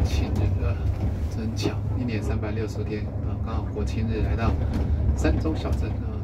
庆日了，真巧，1年365天啊，刚好国庆日来到山中小镇啊。